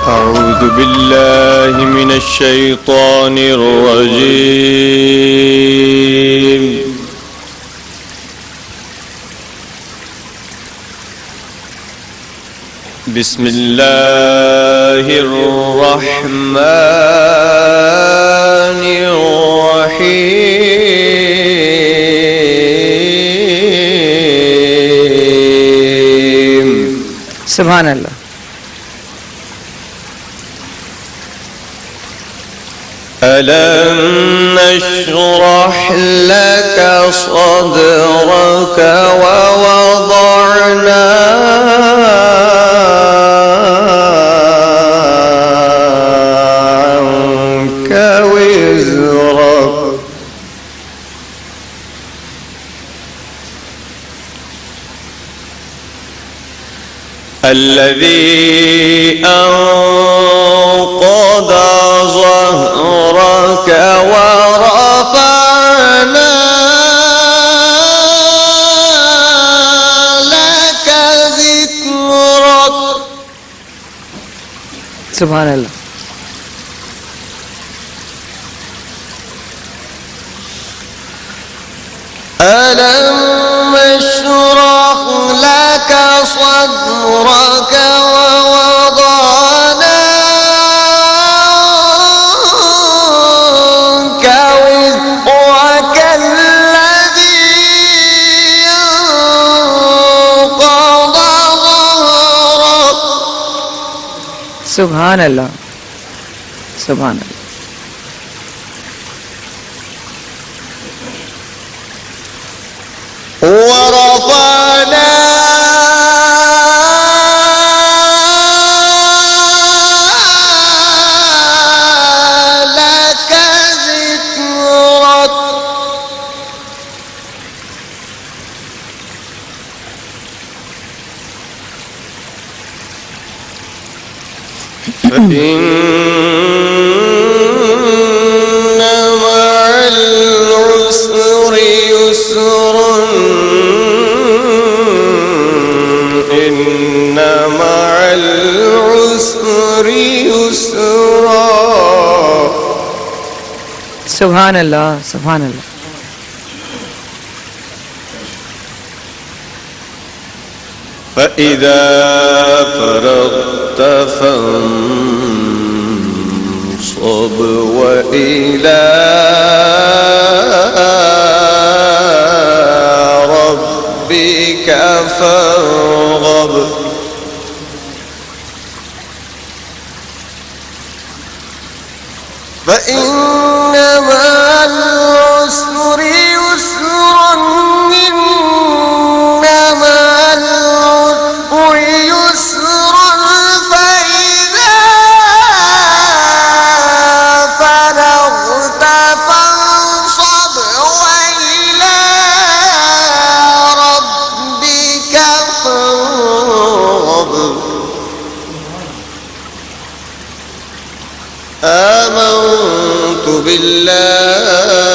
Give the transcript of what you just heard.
أعوذ بالله من الشيطان الرجيم. بسم الله الرحمن الرحيم. سبحان الله. ألم نشرح لك صدرك ووضعنا عنك وزرك الذي أنقض ظهرك ورفعنا لك ذكرك. سبحان الله. ألم نشرح لك صدرك ووضعنا عنك وزرك الذي أنقض ظهرك. سبحان الله. سبحان الله. ورفعنا لك ذكرك فإن مع العسر يسرا إن مع العسر يسرا. سبحان الله. سبحان الله. فإذا فرغت فانصب وإلى ربك فارغب. فإن مع العسر يسرا إن مع العسر يسرا فإذا فرغت فانصب وإلى ربك فارغب. آمنت بالله